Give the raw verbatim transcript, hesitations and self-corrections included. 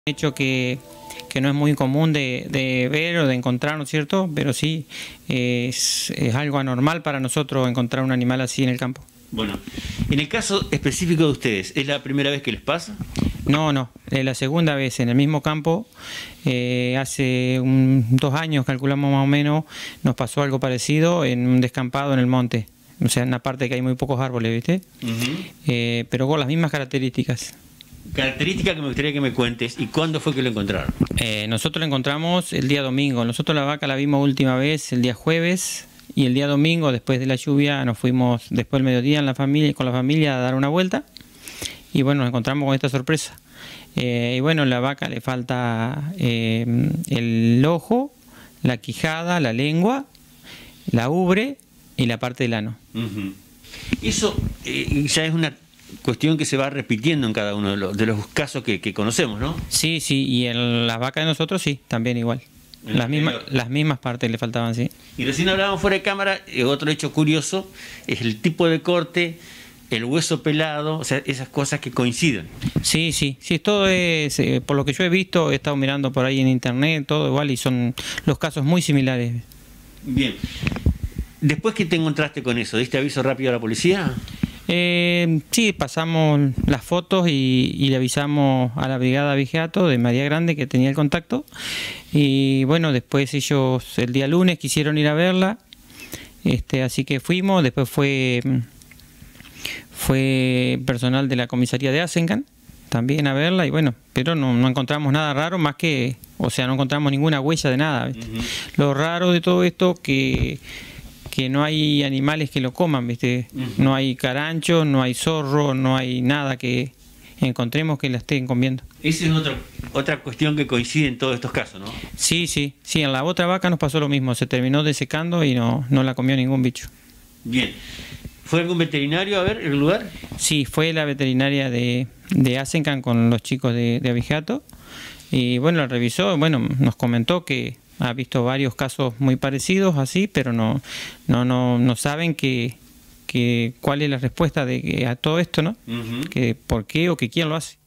Hecho que, que no es muy común de, de ver o de encontrar, ¿no es cierto? Pero sí, eh, es, es algo anormal para nosotros encontrar un animal así en el campo. Bueno, en el caso específico de ustedes, ¿es la primera vez que les pasa? No, no, es la segunda vez en el mismo campo. Eh, hace un, dos años, calculamos más o menos, nos pasó algo parecido en un descampado en el monte. O sea, en una parte que hay muy pocos árboles, ¿viste? Uh-huh. eh, pero con las mismas características. Característica que me gustaría que me cuentes. ¿Y cuándo fue que lo encontraron? Eh, nosotros lo encontramos el día domingo. Nosotros la vaca la vimos última vez el día jueves. Y el día domingo, después de la lluvia, nos fuimos después del mediodía en la familia, con la familia a dar una vuelta. Y bueno, nos encontramos con esta sorpresa. Eh, y bueno, la vaca le falta eh, el ojo, la quijada, la lengua, la ubre y la parte del ano. Uh-huh. Eso eh, ya es una cuestión que se va repitiendo en cada uno de los, de los casos que, que conocemos, ¿no? Sí, sí, y en la vaca de nosotros sí, también igual. Las mismas, las mismas partes le faltaban, sí. Y recién hablábamos fuera de cámara, eh, otro hecho curioso es el tipo de corte, el hueso pelado, o sea, esas cosas que coinciden. Sí, sí, sí, todo es, eh, por lo que yo he visto, he estado mirando por ahí en internet, todo igual, y son los casos muy similares. Bien. Después que te encontraste con eso, ¿diste aviso rápido a la policía? Eh, sí, pasamos las fotos y, y le avisamos a la brigada Vigiato de María Grande que tenía el contacto. Y bueno, después ellos el día lunes quisieron ir a verla, este, así que fuimos. Después fue, fue personal de la comisaría de Asencan también a verla, y bueno, pero no, no encontramos nada raro más que, o sea, no encontramos ninguna huella de nada, ¿viste? Uh-huh. Lo raro de todo esto que... que no hay animales que lo coman, ¿viste? Uh-huh. No hay carancho, no hay zorro, no hay nada que encontremos que la estén comiendo. Esa es otra, otra cuestión que coincide en todos estos casos, ¿no? Sí, sí, sí, en la otra vaca nos pasó lo mismo, se terminó desecando y no, no la comió ningún bicho. Bien. ¿Fue algún veterinario a ver el lugar? Sí, fue la veterinaria de, de Asencan con los chicos de, de Abigeato, y bueno, la revisó, bueno, nos comentó que ha visto varios casos muy parecidos así, pero no no no, no saben que, que cuál es la respuesta de, a todo esto, ¿no? Uh-huh. Que por qué o que quién lo hace.